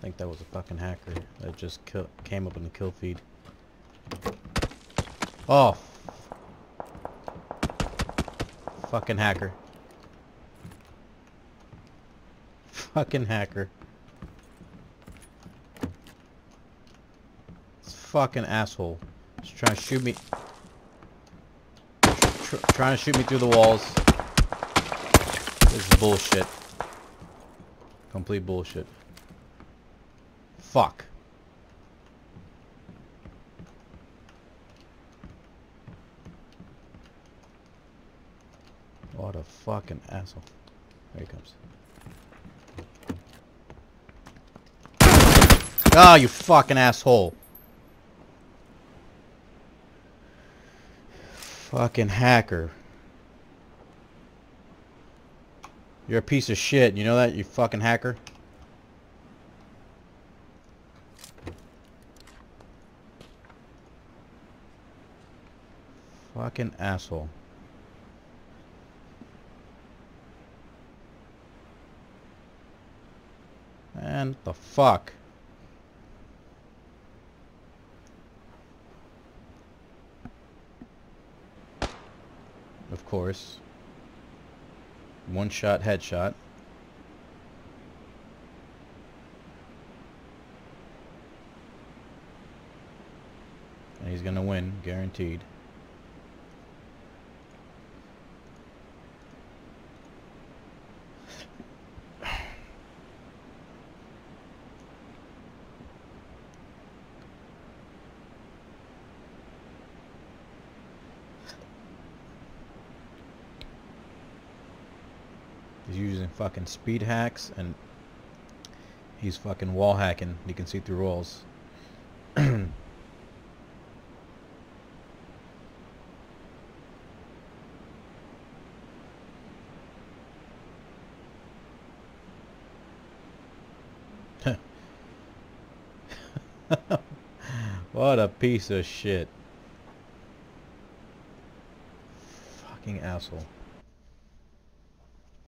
think that was a fucking hacker that just came up in the kill feed. Oh, fucking hacker. Fucking hacker. This fucking asshole. Just trying to shoot me. Trying to shoot me through the walls. This is bullshit. Complete bullshit. Fuck. What a fucking asshole. There he comes. Ah, you fucking asshole. Fucking hacker. You're a piece of shit. You know that, you fucking hacker? Fucking asshole. Man, what the fuck? Of course. One shot headshot. And he's gonna win, guaranteed. He's using fucking speed hacks, and he's fucking wall hacking. You can see through walls. What a piece of shit. Fucking asshole.